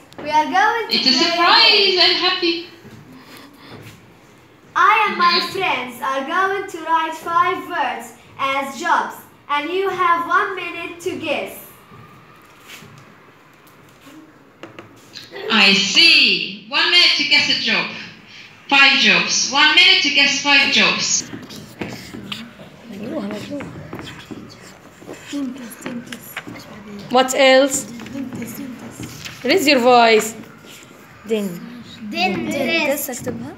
We are going to It's a surprise. I'm happy. I and my friends are going to write 5 words as jobs, and you have 1 minute to guess. I see. 1 minute to guess a job. 5 jobs. 1 minute to guess 5 jobs. What else? Raise your voice. Dentist. اكتبها.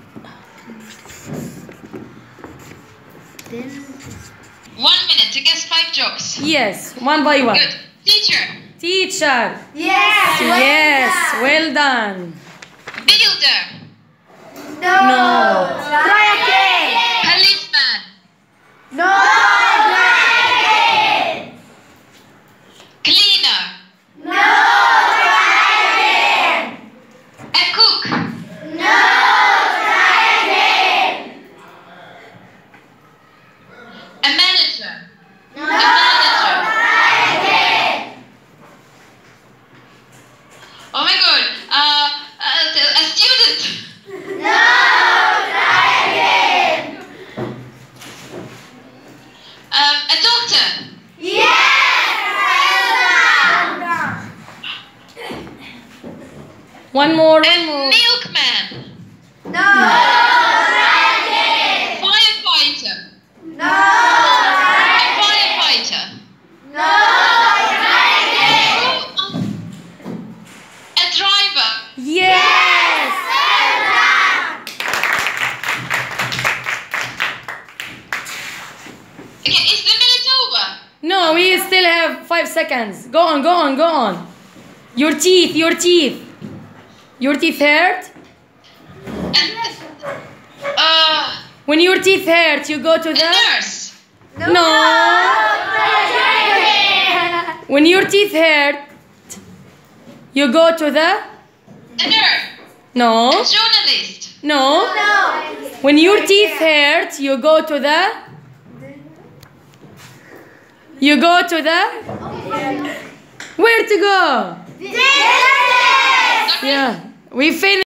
1 minute to guess 5 jobs. Yes, one by one. Good. Teacher. Teacher. Yes. Yes, well done. Builder. No. Try again. Policeman. No. Try again. Cleaner. No. Try again. A cook. No. Try again. A manager. No. A manager. Try again. Oh my god. A student. No. Try again. A doctor. Yes. Well done. One more. Milkman. No. Try again. Firefighter. No. A firefighter. No. Try again. A driver. Yes. Well done. Okay, is the minute over? No, we still have 5 seconds. Go on, go on, go on. Your teeth, your teeth. Your teeth hurt? When your teeth hurt, you go to A the... nurse. No. When your teeth hurt, you go to the... A nurse. No. A journalist. No. No. When your teeth hurt, you go to the... You go to the... Where to go? Dentist. Yeah. We finished.